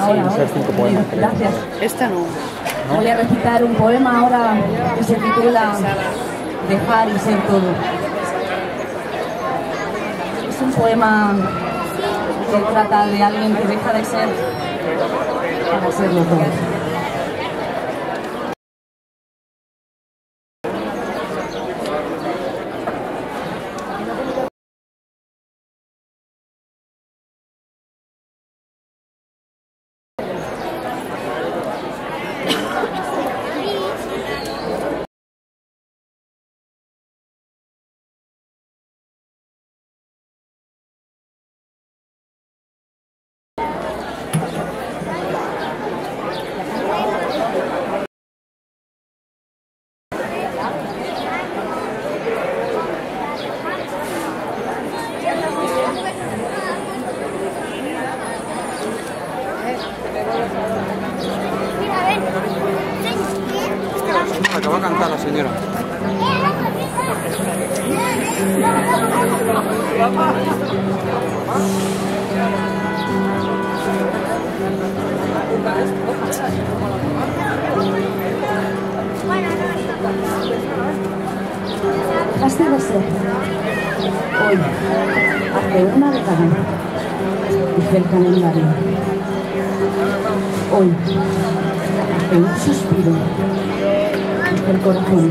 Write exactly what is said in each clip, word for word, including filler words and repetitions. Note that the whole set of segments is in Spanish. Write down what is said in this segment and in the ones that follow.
Ahora, ahora. cinco poemas, creo. Gracias. Esta no. ¿No? Voy a recitar un poema ahora que se titula Dejar y ser todo. Es un poema que trata de alguien que deja de ser para serlo todo. Acaba de cantar la señora. Dejaste de ser. Hoy, hace una década, dice el calendario. Hoy, hace un suspiro, dice el corazón.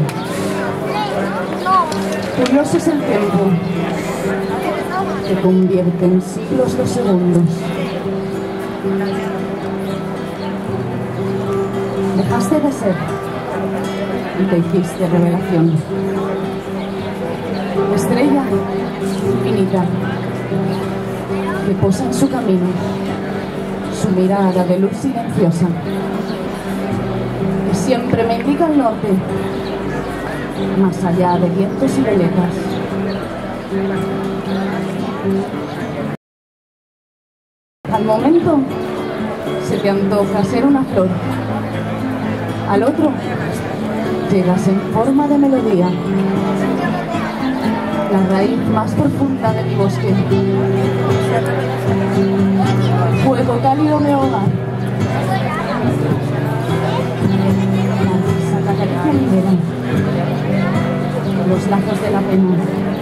Curioso es el tiempo, que convierte en siglos los segundos. Dejaste de ser y te hiciste revelación. Estrella infinita que posa en su camino su mirada de luz silenciosa que siempre me indica el norte más allá de vientos y veletas. Al momento se te antoja ser una flor, al otro llegas en forma de melodía, la raíz más profunda de mi bosque, fuego cálido de hogar, la brisa que acaricia mi vera, los lazos de la pena,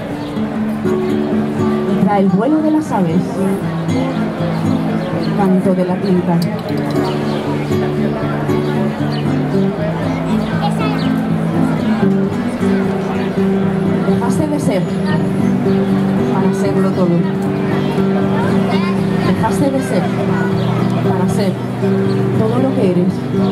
y trae el vuelo de las aves, el canto de la tinta. Dejaste de ser para serlo todo. Dejaste de ser para ser todo lo que eres.